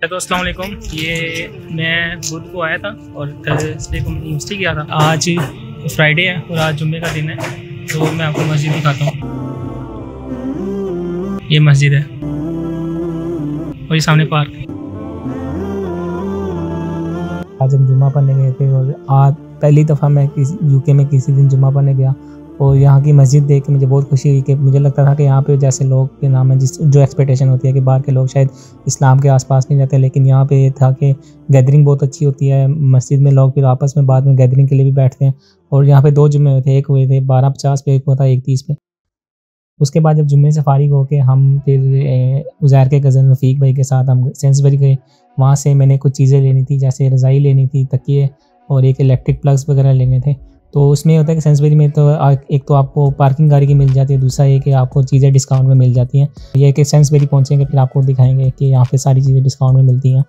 तो अस्सलाम वालेकुम। ये मैं बुध को आया था और थर्सडे को यूनिवर्सिटी गया था। आज फ्राइडे है और आज जुम्मे का दिन है, तो मैं आपको मस्जिद दिखाता हूँ। ये मस्जिद है और ये सामने पार्क है। आज हम जुम्मा पढ़ने गए थे और आज पहली दफ़ा मैं यूके में किसी दिन जुम्मा पढ़ने गया और यहाँ की मस्जिद देख के मुझे बहुत खुशी हुई कि मुझे लगता था कि यहाँ पे जैसे लोग के नाम है जो एक्सपेक्टेशन होती है कि बाहर के लोग शायद इस्लाम के आसपास नहीं रहते, लेकिन यहाँ पे था कि गैदरिंग बहुत अच्छी होती है मस्जिद में। लोग फिर आपस में बाद में गैदरिंग के लिए भी बैठते हैं और यहाँ पे 2 जुम्मे हुए थे, एक हुए थे 12:50 पे, एक हुआ था 1:30 पे। उसके बाद जब जुम्मे से फारिग होके हम फिर उज़ैर के कज़न रफ़ीक भाई के साथ हम सेंसबरी गए। वहाँ से मैंने कुछ चीज़ें लेनी थी, जैसे रज़ाई लेनी थी, तकिए और एक इलेक्ट्रिक प्लग्स वगैरह लेने थे। तो उसमें होता है कि सेंसबरी में तो एक तो आपको पार्किंग गाड़ी की मिल जाती है, दूसरा ये कि आपको चीज़ें डिस्काउंट में मिल जाती हैं। ये कि सेंसबरी पहुँचेंगे फिर आपको दिखाएंगे कि यहाँ पे सारी चीज़ें डिस्काउंट में मिलती हैं।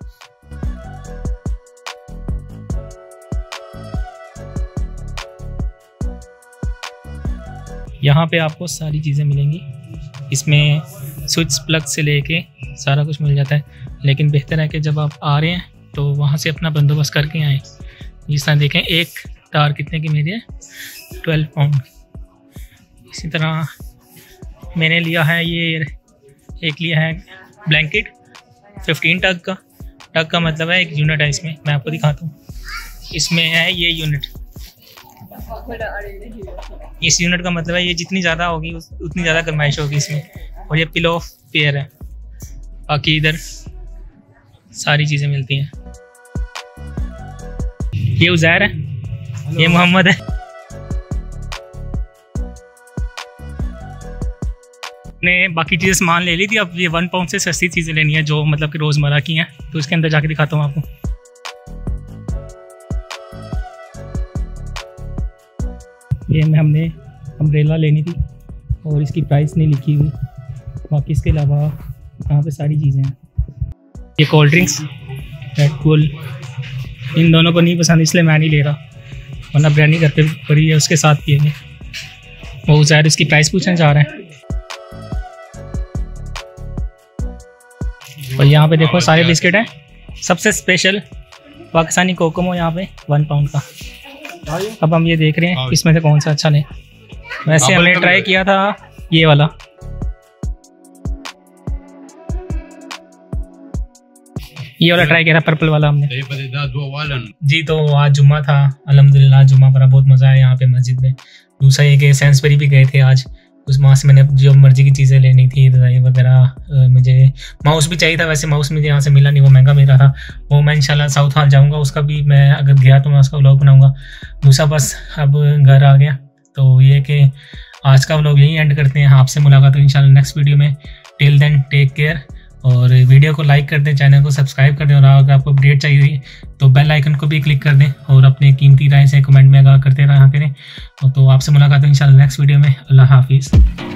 यहाँ पे आपको सारी चीज़ें मिलेंगी। इसमें स्विच प्लग से लेके सारा कुछ मिल जाता है, लेकिन बेहतर है कि जब आप आ रहे हैं तो वहाँ से अपना बंदोबस्त करके आएँ। जिस तरह देखें एक तार कितने की मेरी है, 12 पाउंड। इसी तरह मैंने लिया है ये एक लिया है ब्लैंकेट 15 टग का। टग का मतलब है 1 यूनिट है। इसमें मैं आपको दिखाता हूँ, इसमें है ये यूनिट। इस यूनिट का मतलब है ये जितनी ज़्यादा होगी उतनी ज़्यादा गर्माइश होगी इसमें। और ये पिलो पेयर है। बाकी इधर सारी चीज़ें मिलती हैं। ये उज़ैर है, ये मोहम्मद है। ने बाकी चीज़ें सामान ले ली थी, अब ये 1 पाउंड से सस्ती चीज़ें लेनी है जो मतलब कि रोज़मर्रा की हैं। तो इसके अंदर जाके दिखाता हूँ आपको। ये हमने अम्ब्रेला लेनी थी और इसकी प्राइस नहीं लिखी हुई। बाकी इसके अलावा यहाँ पे सारी चीज़ें हैं। ये कोल्ड ड्रिंक्स रेड बुल, इन दोनों को नहीं पसंद इसलिए मैं नहीं ले रहा, वरना बिरयानी घर पे पड़ी है उसके साथ पिएंगे। वो ज़ाहिर इसकी प्राइस पूछने जा रहे हैं। और यहाँ पे देखो सारे बिस्किट हैं। सबसे स्पेशल पाकिस्तानी कोकोमो यहाँ पे 1 पाउंड का। अब हम ये देख रहे हैं इसमें से कौन सा अच्छा लें। वैसे हमने ट्राई किया था ये वाला, ट्राई किया था पर्पल वाला हमने जी। तो आज जुम्मा था, अल्हम्दुलिल्लाह जुम्मा पड़ा, बहुत मज़ा आया यहाँ पे मस्जिद में। दूसरा ये कि सेंसबरी भी गए थे आज, उस वहाँ से मैंने जो मर्जी की चीज़ें लेनी थी, रज़ाई वगैरह। मुझे माउस भी चाहिए था, वैसे माउस मुझे यहाँ से मिला नहीं, वो महंगा मिला था। वो मैं इंशाल्लाह साउथ हॉल जाऊँगा, उसका भी मैं अगर गया तो मैं उसका व्लॉग बनाऊँगा। दूसरा बस अब घर आ गया, तो ये कि आज का व्लॉग यहीं एंड करते हैं। आपसे मुलाकात हो इंशाल्लाह नेक्स्ट वीडियो में। टिल देन टेक केयर और वीडियो को लाइक कर दें, चैनल को सब्सक्राइब कर दें और अगर आपको अपडेट चाहिए तो बेल आइकन को भी क्लिक कर दें और अपने कीमती राय से कमेंट में आगाह करते रहा करें। तो आपसे मुलाकात हो इंशाल्लाह नेक्स्ट वीडियो में। अल्लाह हाफिज़।